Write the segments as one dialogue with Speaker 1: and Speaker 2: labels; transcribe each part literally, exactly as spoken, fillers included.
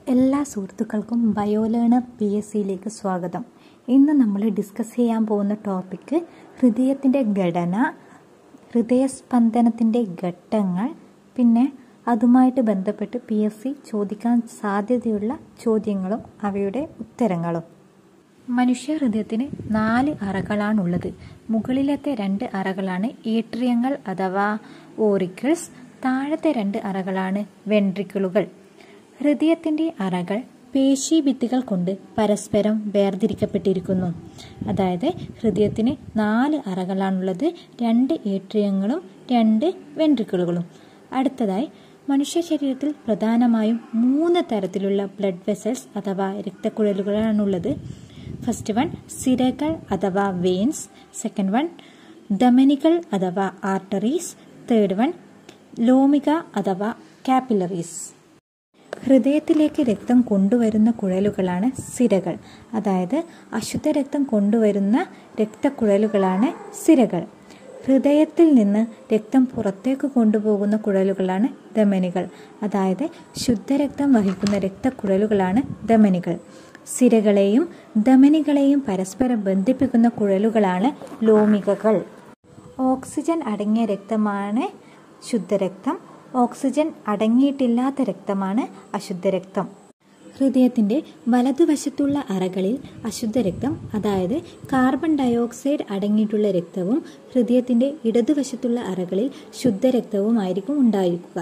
Speaker 1: എല്ലാ സുഹൃത്തുക്കൾക്കും ബയോലേണർ P S സിയിലേക്ക് സ്വാഗതം. ഇന്ന് നമ്മൾ ഡിസ്കസ് ചെയ്യാൻ പോകുന്ന ടോപ്പിക്ക് ഹൃദയത്തിൻ്റെ ഘടന, ഹൃദയസ്പന്ദനത്തിൻ്റെ ഘട്ടങ്ങൾ, പിന്നെ അതുമായിട്ട് ബന്ധപ്പെട്ട് പി എസ് സി ചോദിക്കാൻ സാധ്യതയുള്ള ചോദ്യങ്ങളും അവയുടെ ഉത്തരങ്ങളും. മനുഷ്യ ഹൃദയത്തിന് നാല് അറകളാണുള്ളത്. മുകളിലത്തെ രണ്ട് അറകളാണ് ഏട്രിയങ്ങൾ അഥവാ ഓറിക്കിൾസ്. താഴത്തെ രണ്ട് അറകളാണ് വെൻട്രിക്കിളുകൾ. ഹൃദയത്തിൻ്റെ അറകൾ പേശീഭിത്തികൾ കൊണ്ട് പരസ്പരം വേർതിരിക്കപ്പെട്ടിരിക്കുന്നു. അതായത് ഹൃദയത്തിന് നാല് അറകളാണുള്ളത്, രണ്ട് ഏട്രിയങ്ങളും രണ്ട് വെൻട്രിക്കിളുകളും. അടുത്തതായി മനുഷ്യ ശരീരത്തിൽ പ്രധാനമായും മൂന്ന് തരത്തിലുള്ള ബ്ലഡ് വെസൽസ് അഥവാ രക്തക്കുഴലുകളാണുള്ളത്. ഫസ്റ്റ് വൺ സിരകൾ അഥവാ വെയിൻസ്, സെക്കൻഡ് വൺ ധമനികൾ അഥവാ ആർട്ടറീസ്, തേർഡ് വൺ ലോമിക അഥവാ കാപ്പിലറീസ്. ഹൃദയത്തിലേക്ക് രക്തം കൊണ്ടുവരുന്ന കുഴലുകളാണ് സിരകൾ. അതായത് അശുദ്ധ രക്തം കൊണ്ടുവരുന്ന രക്തക്കുഴലുകളാണ് സിരകൾ. ഹൃദയത്തിൽ നിന്ന് രക്തം പുറത്തേക്ക് കൊണ്ടുപോകുന്ന കുഴലുകളാണ് ധമനികൾ. അതായത് ശുദ്ധരക്തം വഹിക്കുന്ന രക്തക്കുഴലുകളാണ് ധമനികൾ. സിരകളെയും ധമനികളെയും പരസ്പരം ബന്ധിപ്പിക്കുന്ന കുഴലുകളാണ് ലോമികകൾ. ഓക്സിജൻ അടങ്ങിയ രക്തമാണ് ശുദ്ധരക്തം, ഓക്സിജൻ അടങ്ങിയിട്ടില്ലാത്ത രക്തമാണ് അശുദ്ധരക്തം. ഹൃദയത്തിൻ്റെ വലതുവശത്തുള്ള അറകളിൽ അശുദ്ധരക്തം, അതായത് കാർബൺ ഡയോക്സൈഡ് അടങ്ങിയിട്ടുള്ള രക്തവും ഹൃദയത്തിൻ്റെ ഇടതുവശത്തുള്ള അറകളിൽ ശുദ്ധരക്തവുമായിരിക്കും ഉണ്ടായിരിക്കുക.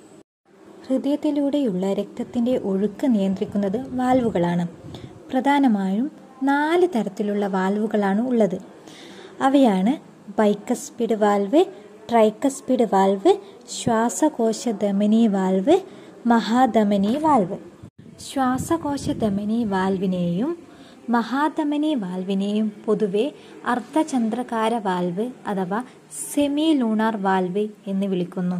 Speaker 1: ഹൃദയത്തിലൂടെയുള്ള രക്തത്തിൻ്റെ ഒഴുക്ക് നിയന്ത്രിക്കുന്നത് വാൽവുകളാണ്. പ്രധാനമായും നാല് തരത്തിലുള്ള വാൽവുകളാണ് ഉള്ളത്. അവയാണ് ബൈക്കസ്പിഡ് വാൽവ്, ട്രൈക്കസ്പിഡ് വാൽവ്, ശ്വാസകോശ ധമനി വാൽവ്, മഹാധമനി വാൽവ്. ശ്വാസകോശ ധമനി വാൽവിനെയും മഹാധമനി വാൽവിനെയും പൊതുവെ അർദ്ധചന്ദ്രകാര വാൽവ് അഥവാ സെമി ലൂണാർ വാൽവ് എന്ന് വിളിക്കുന്നു.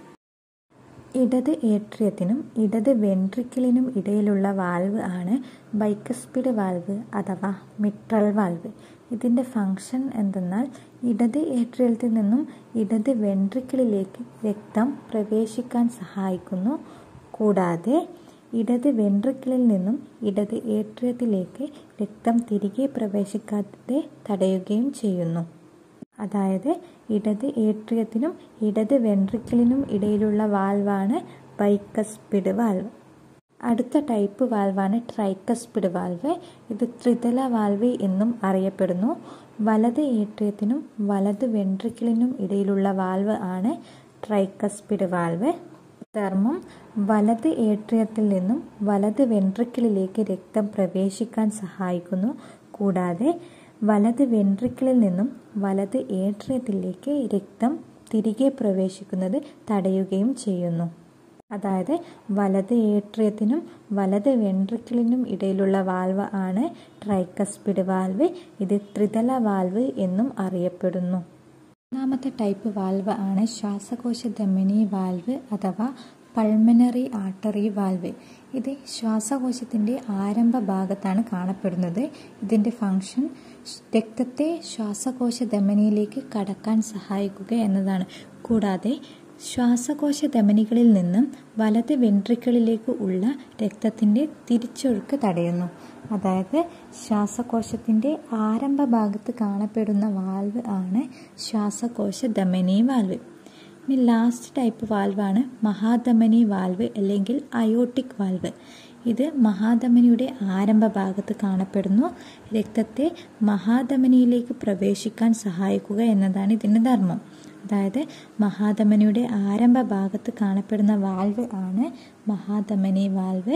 Speaker 1: ഇടത് ഏട്രിയത്തിനും ഇടത് വെൻട്രിക്കിളിനും ഇടയിലുള്ള വാൽവ് ആണ് ബൈക്കസ്പിഡ് വാൽവ് അഥവാ മിട്രൽ വാൽവ്. ഇതിൻ്റെ ഫങ്ഷൻ എന്തെന്നാൽ ഇടത് ഏട്രിയത്തിൽ നിന്നും ഇടത് വെൻട്രിക്കിളിലേക്ക് രക്തം പ്രവേശിക്കാൻ സഹായിക്കുന്നു. കൂടാതെ ഇടത് വെൻട്രിക്കിളിൽ നിന്നും ഇടത് ഏട്രിയത്തിലേക്ക് രക്തം തിരികെ പ്രവേശിക്കാതെ തടയുകയും ചെയ്യുന്നു. അതായത് ഇടത് ഏട്രിയത്തിനും ഇടത് വെൻട്രിക്കിളിനും ഇടയിലുള്ള വാൽവാണ് ബൈക്കസ്പിഡ് വാൽവ്. അടുത്ത ടൈപ്പ് വാൽവാണ് ട്രൈക്കസ്പിഡ് വാൽവ്. ഇത് ത്രിതല വാൽവ് എന്നും അറിയപ്പെടുന്നു. വലത് ഏട്രിയത്തിനും വലത് വെൻട്രിക്കിളിനും ഇടയിലുള്ള വാൽവ് ആണ് ട്രൈക്കസ്പിഡ് വാൽവ്. ധർമ്മം വലത് ഏട്രിയത്തിൽ നിന്നും വലത് വെൻട്രിക്കിളിലേക്ക് രക്തം പ്രവേശിക്കാൻ സഹായിക്കുന്നു. കൂടാതെ വലത് വെൻട്രിക്കിളിൽ നിന്നും വലത് ഏട്രിയത്തിലേക്ക് രക്തം തിരികെ പ്രവേശിക്കുന്നത് തടയുകയും ചെയ്യുന്നു. അതായത് വലത് ഏട്രിയത്തിനും വലത് വെൻട്രിക്കിളിനും ഇടയിലുള്ള വാൽവ് ആണ് ട്രൈക്കസ്പിഡ് വാൽവ്. ഇത് ത്രിതല വാൽവ് എന്നും അറിയപ്പെടുന്നു. മൂന്നാമത്തെ ടൈപ്പ് വാൽവ് ആണ് ശ്വാസകോശ ധമനി വാൽവ് അഥവാ പൾമനറി ആർട്ടറി വാൽവ്. ഇത് ശ്വാസകോശത്തിൻ്റെ ആരംഭ ഭാഗത്താണ് കാണപ്പെടുന്നത്. ഇതിൻ്റെ ഫങ്ഷൻ രക്തത്തെ ശ്വാസകോശ ധമനിയിലേക്ക് കടക്കാൻ സഹായിക്കുക എന്നതാണ്. കൂടാതെ ശ്വാസകോശ ധമനികളിൽ നിന്നും വലത് വെൻട്രിക്കിളിലേക്ക് ഉള്ള രക്തത്തിൻ്റെ തിരിച്ചൊഴുക്ക് തടയുന്നു. അതായത് ശ്വാസകോശത്തിൻ്റെ ആരംഭ ഭാഗത്ത് കാണപ്പെടുന്ന വാൽവ് ആണ് ശ്വാസകോശ ധമനി വാൽവ്. ഇനി ലാസ്റ്റ് ടൈപ്പ് വാൽവാണ് മഹാധമനി വാൽവ് അല്ലെങ്കിൽ അയോട്ടിക് വാൽവ്. ഇത് മഹാധമനിയുടെ ആരംഭ ഭാഗത്ത് കാണപ്പെടുന്നു. രക്തത്തെ മഹാധമനിയിലേക്ക് പ്രവേശിക്കാൻ സഹായിക്കുക എന്നതാണ് ഇതിൻ്റെ ധർമ്മം. അതായത് മഹാധമനിയുടെ ആരംഭ ഭാഗത്ത് കാണപ്പെടുന്ന വാൽവ് ആണ് മഹാധമനി വാൽവ്.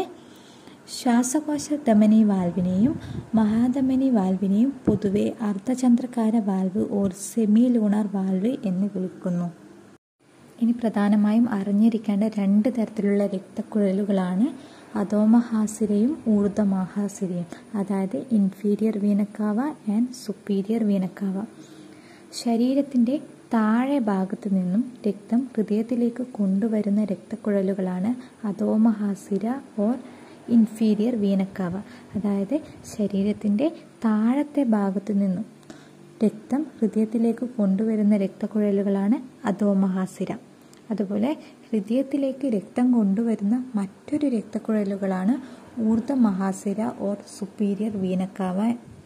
Speaker 1: ശ്വാസകോശ ധമനി വാൽവിനെയും മഹാധമനി വാൽവിനെയും പൊതുവെ അർദ്ധചന്ദ്രകാര valve or semi lunar valve എന്ന് വിളിക്കുന്നു. ഇനി പ്രധാനമായും അറിഞ്ഞിരിക്കേണ്ട രണ്ട് തരത്തിലുള്ള രക്തക്കുഴലുകളാണ് അധോമഹാസിരയും ഊർധ്വമഹാസിരയും. അതായത് inferior vena cava and superior vena cava. ശരീരത്തിൻ്റെ താഴെ ഭാഗത്തു നിന്നും രക്തം ഹൃദയത്തിലേക്ക് കൊണ്ടുവരുന്ന രക്തക്കുഴലുകളാണ് അധോമഹാസിര ഓർ ഇൻഫീരിയർ വീനക്കാവ. അതായത് ശരീരത്തിൻ്റെ താഴത്തെ ഭാഗത്തു നിന്നും രക്തം ഹൃദയത്തിലേക്ക് കൊണ്ടുവരുന്ന രക്തക്കുഴലുകളാണ് അധോമഹാസിര. അതുപോലെ ഹൃദയത്തിലേക്ക് രക്തം കൊണ്ടുവരുന്ന മറ്റൊരു രക്തക്കുഴലുകളാണ് ഊർധ്വ മഹാസിര ഓർ സുപ്പീരിയർ വീനക്കാവ.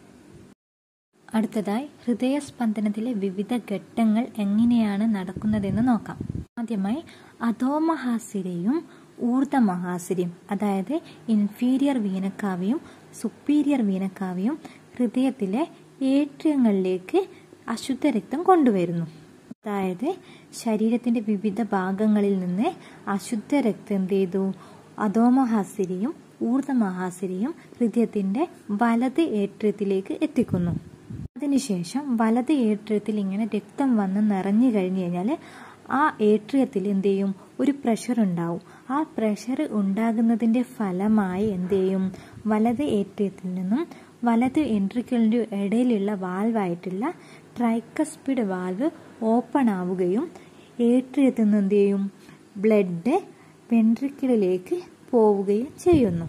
Speaker 1: അടുത്തതായി ഹൃദയസ്പന്ദനത്തിലെ വിവിധ ഘട്ടങ്ങൾ എങ്ങനെയാണ് നടക്കുന്നതെന്ന് നോക്കാം. ആദ്യമായി അധോമഹാസിരയും ഊർധ്വ മഹാസിരയും, അതായത് ഇൻഫീരിയർ വീനക്കാവയും സുപ്പീരിയർ വീനക്കാവയും ഹൃദയത്തിലെ ഏട്രിയങ്ങളിലേക്ക് അശുദ്ധ രക്തം കൊണ്ടുവരുന്നു. അതായത് ശരീരത്തിന്റെ വിവിധ ഭാഗങ്ങളിൽ നിന്ന് അശുദ്ധ രക്തം എന്ത് ചെയ്തു അധോമഹാസിരയും ഊർധ്വ മഹാസിരയും ഹൃദയത്തിന്റെ വലത് ഏട്രിയത്തിലേക്ക് എത്തിക്കുന്നു. അതിനുശേഷം വലത് ഏട്രിയത്തിൽ ഇങ്ങനെ രക്തം വന്ന് നിറഞ്ഞു കഴിഞ്ഞു കഴിഞ്ഞാൽ ആ ഏട്രിയത്തിൽ എന്ത് ചെയ്യും ഒരു പ്രഷർ ഉണ്ടാവും. ആ പ്രഷർ ഉണ്ടാകുന്നതിന്റെ ഫലമായി എന്ത് ചെയ്യും വലത് ഏട്രിയത്തിൽ നിന്നും വലത് വെൻട്രിക്കിളിന്റെ ഇടയിലുള്ള വാൽവായിട്ടുള്ള ട്രൈക്കസ്പിഡ് വാൽവ് ഓപ്പൺ ആവുകയും ഏട്രിയത്തിൽ നിന്ന് എന്ത് ചെയ്യും ബ്ലഡ് വെൻട്രിക്കിളിലേക്ക് പോവുകയും ചെയ്യുന്നു.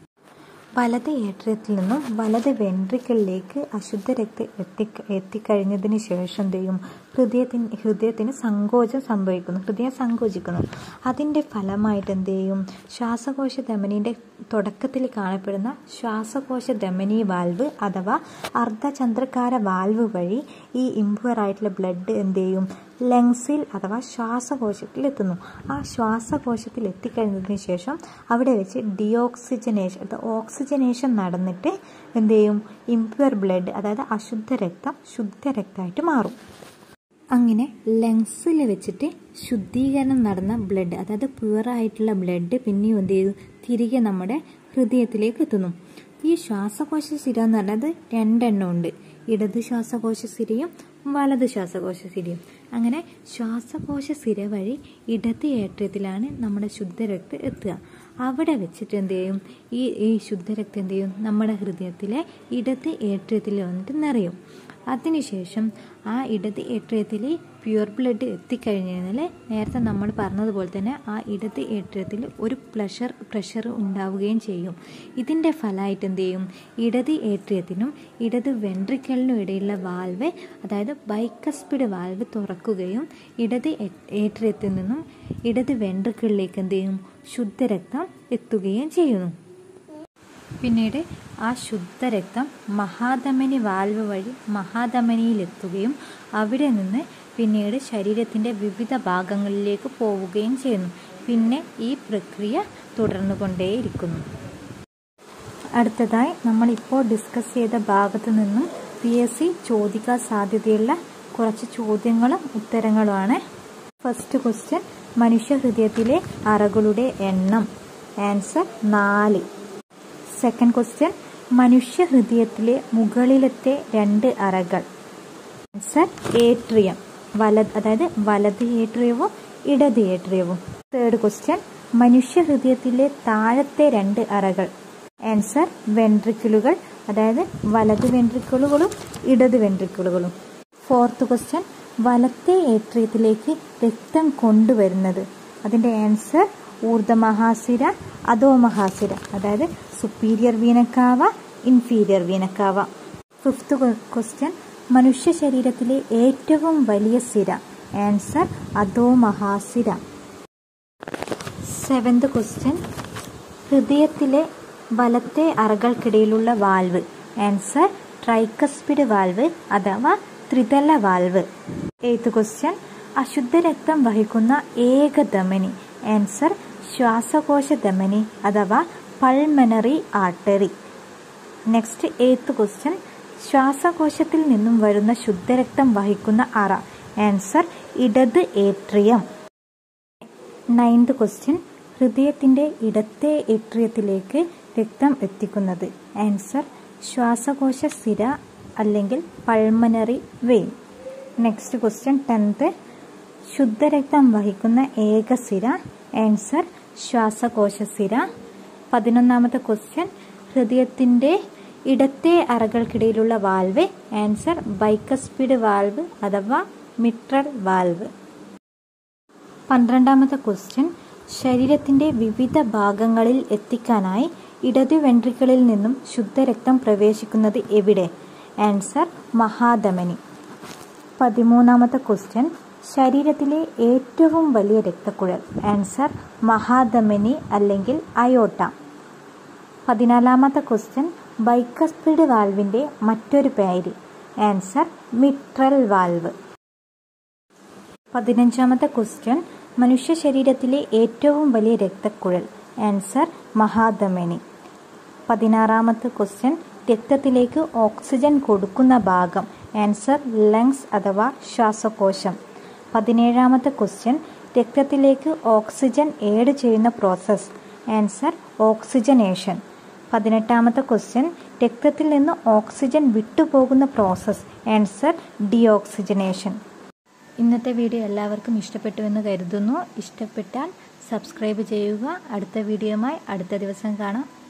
Speaker 1: വലത് ഏട്രിയത്തിൽ നിന്നും വലത് വെൻട്രിക്കിളിലേക്ക് അശുദ്ധ രക്തം എത്തി എത്തിക്കഴിഞ്ഞതിന് ശേഷം എന്ത് ചെയ്യും ഹൃദയത്തിന് ഹൃദയത്തിന് സങ്കോചം സംഭവിക്കുന്നു, ഹൃദയം സങ്കോചിക്കുന്നു. അതിൻ്റെ ഫലമായിട്ട് എന്ത് ചെയ്യും ശ്വാസകോശ ധമനിയുടെ തുടക്കത്തിൽ കാണപ്പെടുന്ന ശ്വാസകോശ ധമനി വാൽവ് അഥവാ അർദ്ധചന്ദ്രകാര വാൽവ് വഴി ഈ ഇംപ്യൂർ ആയിട്ടുള്ള ബ്ലഡ് എന്ത് ചെയ്യും ലങ്സിൽ അഥവാ ശ്വാസകോശത്തിൽ എത്തുന്നു. ആ ശ്വാസകോശത്തിൽ എത്തിക്കഴിഞ്ഞതിന് ശേഷം അവിടെ വെച്ച് ഡിയോക്സിജനേഷൻ ഓക്സിജനേഷൻ നടന്നിട്ട് എന്ത് ചെയ്യും ഇംപ്യൂർ ബ്ലഡ് അതായത് അശുദ്ധ രക്തം ശുദ്ധരക്തമായിട്ട് മാറും. അങ്ങനെ ലങ്സിൽ വെച്ചിട്ട് ശുദ്ധീകരണം നടന്ന ബ്ലഡ് അതായത് പ്യുവർ ആയിട്ടുള്ള ബ്ലഡ് പിന്നെയും എന്ത് ചെയ്തു തിരികെ നമ്മുടെ ഹൃദയത്തിലേക്ക് എത്തുന്നു. ഈ ശ്വാസകോശ സിര എന്ന് പറഞ്ഞത് രണ്ടെണ്ണം ഉണ്ട്, ഇടത് ശ്വാസകോശ സിരയും വലത് ശ്വാസകോശ സിരയും. അങ്ങനെ ശ്വാസകോശ സിര വഴി ഇടത് ഏട്രിയത്തിലാണ് നമ്മുടെ ശുദ്ധരക്തം എത്തുക. അവിടെ വെച്ചിട്ട് എന്ത് ചെയ്യും ഈ ഈ ശുദ്ധരക്തം എന്ത് ചെയ്യും നമ്മുടെ ഹൃദയത്തിലെ ഇടത് ഏട്രിയത്തിൽ വന്നിട്ട് നിറയും. അതിനുശേഷം ആ ഇടത് ഏട്രിയത്തിൽ പ്യുവർ ബ്ലഡ് എത്തിക്കഴിഞ്ഞു കഴിഞ്ഞാൽ നേരത്തെ നമ്മൾ പറഞ്ഞതുപോലെ തന്നെ ആ ഇടത് ഏട്രിയത്തിൽ ഒരു പ്രഷർ പ്രഷർ ഉണ്ടാവുകയും ചെയ്യും. ഇതിൻ്റെ ഫലമായിട്ട് എന്ത് ചെയ്യും ഇടത് ഏട്രിയത്തിനും ഇടത് വെൻട്രിക്കിളിനും ഇടയിലുള്ള വാൽവ് അതായത് ബൈക്കസ്പിഡ് വാൽവ് തുറക്കുകയും ഇടത് ഏട്രിയത്തിൽ നിന്നും ഇടത് വെൻട്രിക്കിളിലേക്ക് എന്ത് ചെയ്യും ശുദ്ധരക്തം എത്തുകയും ചെയ്യുന്നു. പിന്നീട് ആ ശുദ്ധരക്തം മഹാധമനി വാൽവ് വഴി മഹാധമനിയിലെത്തുകയും അവിടെ നിന്ന് പിന്നീട് ശരീരത്തിൻ്റെ വിവിധ ഭാഗങ്ങളിലേക്ക് പോവുകയും ചെയ്യുന്നു. പിന്നെ ഈ പ്രക്രിയ തുടർന്നുകൊണ്ടേയിരിക്കുന്നു. അടുത്തതായി നമ്മൾ ഇപ്പോൾ ഡിസ്കസ് ചെയ്ത ഭാഗത്തു നിന്നും പി എസ് സി ചോദിക്കാൻ സാധ്യതയുള്ള കുറച്ച് ചോദ്യങ്ങളും ഉത്തരങ്ങളുമാണ്. ഫസ്റ്റ് ക്വസ്റ്റ്യൻ മനുഷ്യഹൃദയത്തിലെ അറകളുടെ എണ്ണം. ആൻസർ നാല്. സെക്കൻഡ് ക്വസ്റ്റ്യൻ മനുഷ്യഹൃദയത്തിലെ മുകളിലത്തെ രണ്ട് അറകൾ. ആൻസർ ഏട്രിയം വലത് അതായത് വലത് ഏട്രിയവും ഇടത് ഏട്രിയവും. തേർഡ് ക്വസ്റ്റ്യൻ മനുഷ്യഹൃദയത്തിലെ താഴത്തെ രണ്ട് അറകൾ. ആൻസർ വെൻട്രിക്കിളുകൾ അതായത് വലത് വെൻട്രിക്കിളുകളും ഇടത് വെൻട്രിക്കിളുകളും. ഫോർത്ത് ക്വസ്റ്റ്യൻ വലത്തെ ഏട്രിയത്തിലേക്ക് രക്തം കൊണ്ടുവരുന്നത്. അതിൻ്റെ ആൻസർ ഊർധ്വമഹാസിര അധോമഹാസിര അതായത് superior vena cava inferior vena cava. Fifth question മനുഷ്യ ശരീരത്തിലെ ഏറ്റവും വലിയ സിര. ആൻസർ അധോമഹാസിര. സെവൻത് ക്വസ്റ്റ്യൻ ഹൃദയത്തിലെ വലത്തെ അറകൾക്കിടയിലുള്ള വാൽവ്. ആൻസർ ട്രൈക്കസ്പിഡ് വാൽവ് അഥവാ ത്രിതല വാൽവ്. എയ്ത്ത് ക്വസ്റ്റ്യൻ അശുദ്ധ രക്തം വഹിക്കുന്ന ഏക ധമനി. ആൻസർ ശ്വാസകോശ ധമനി അഥവാ pulmonary artery. Next eighth question ശ്വാസകോശത്തിൽ നിന്നും വരുന്ന ശുദ്ധരക്തം വഹിക്കുന്ന അറ. ആൻസർ ഇടത് ഏട്രിയം. നയൻത് ക്വസ്റ്റ്യൻ ഹൃദയത്തിന്റെ ഇടത്തെ ഏട്രിയത്തിലേക്ക് രക്തം എത്തിക്കുന്നത്. ആൻസർ ശ്വാസകോശ സിര അല്ലെങ്കിൽ pulmonary vein. Next question tenth ശുദ്ധരക്തം വഹിക്കുന്ന ഏക സിര. ആൻസർ ശ്വാസകോശ സിര. പതിനൊന്നാമത്തെ ക്വസ്റ്റ്യൻ ഹൃദയത്തിന്റെ ഇടത്തെ അറകൾക്കിടയിലുള്ള വാൽവ്. ആൻസർ ബൈക്കസ്പിഡ് വാൽവ് അഥവാ മിട്രൽ വാൽവ്. പന്ത്രണ്ടാമത്തെ ക്വസ്റ്റ്യൻ ശരീരത്തിന്റെ വിവിധ ഭാഗങ്ങളിൽ എത്തിക്കാനായി ഇടത് വെൻട്രിക്കിളിൽ നിന്നും ശുദ്ധരക്തം പ്രവേശിക്കുന്നത് എവിടെ? ആൻസർ മഹാധമനി. പതിമൂന്നാമത്തെ ക്വസ്റ്റ്യൻ ശരീരത്തിലെ ഏറ്റവും വലിയ രക്തക്കുഴൽ? ആൻസർ മഹാധമനി അല്ലെങ്കിൽ അയോട്ട. പതിനാലാമത്തെ ക്വസ്റ്റ്യൻ, ബൈക്കസ്പിഡ് വാൽവിൻ്റെ മറ്റൊരു പേര്? Answer mitral valve. പതിനഞ്ചാമത്തെ ക്വസ്റ്റ്യൻ, മനുഷ്യ ശരീരത്തിലെ ഏറ്റവും വലിയ രക്തക്കുഴൽ? ആൻസർ മഹാധമനി. പതിനാറാമത്തെ ക്വസ്റ്റ്യൻ, രക്തത്തിലേക്ക് ഓക്സിജൻ കൊടുക്കുന്ന ഭാഗം? ആൻസർ ലങ്സ് അഥവാ ശ്വാസകോശം. പതിനേഴാമത്തെ ക്വസ്റ്റ്യൻ, രക്തത്തിലേക്ക് ഓക്സിജൻ ഏഡ് ചെയ്യുന്ന പ്രോസസ്സ്? Answer oxygenation. പതിനെട്ടാമത്തെ ക്വസ്റ്റ്യൻ, രക്തത്തിൽ നിന്ന് ഓക്സിജൻ വിട്ടുപോകുന്ന പ്രോസസ്സ്? Answer deoxygenation. ഇന്നത്തെ വീഡിയോ എല്ലാവർക്കും ഇഷ്ടപ്പെട്ടുവെന്ന് കരുതുന്നു. ഇഷ്ടപ്പെട്ടാൽ സബ്സ്ക്രൈബ് ചെയ്യുക. അടുത്ത വീഡിയോയുമായി അടുത്ത ദിവസം കാണാം.